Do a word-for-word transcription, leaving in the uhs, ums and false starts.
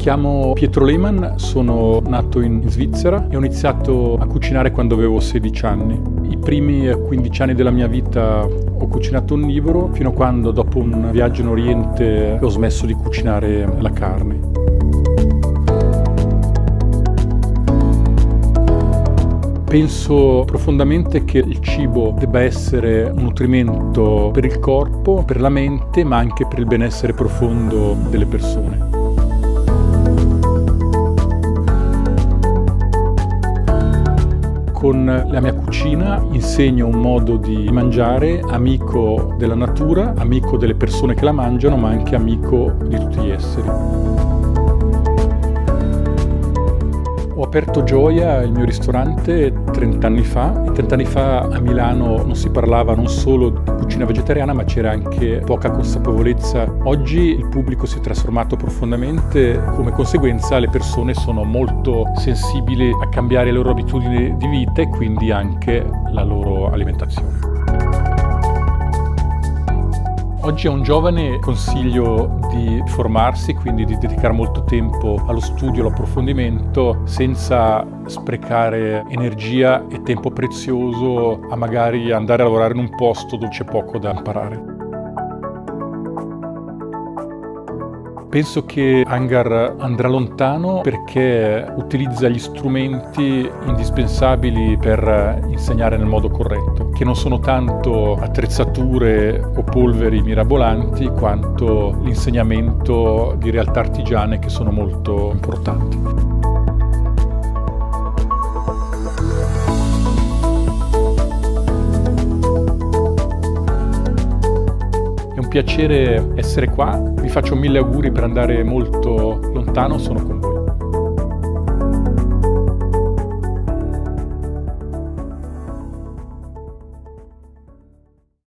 chiamo Pietro Lehmann, sono nato in Svizzera e ho iniziato a cucinare quando avevo sedici anni. I primi quindici anni della mia vita ho cucinato onnivoro, fino a quando dopo un viaggio in Oriente ho smesso di cucinare la carne. Penso profondamente che il cibo debba essere un nutrimento per il corpo, per la mente, ma anche per il benessere profondo delle persone. Con la mia cucina insegno un modo di mangiare amico della natura, amico delle persone che la mangiano, ma anche amico di tutti gli esseri. Ho aperto Gioia, il mio ristorante, trent'anni fa. trent'anni fa a Milano non si parlava non solo di cucina vegetariana, ma c'era anche poca consapevolezza. Oggi il pubblico si è trasformato profondamente, come conseguenza le persone sono molto sensibili a cambiare le loro abitudini di vita e quindi anche la loro alimentazione. Oggi a un giovane consiglio di formarsi, quindi di dedicare molto tempo allo studio, all'approfondimento, senza sprecare energia e tempo prezioso a magari andare a lavorare in un posto dove c'è poco da imparare. Penso che Hangar andrà lontano perché utilizza gli strumenti indispensabili per insegnare nel modo corretto, che non sono tanto attrezzature o polveri mirabolanti quanto l'insegnamento di realtà artigiane che sono molto importanti. È un piacere essere qua, vi faccio mille auguri per andare molto lontano, sono con voi.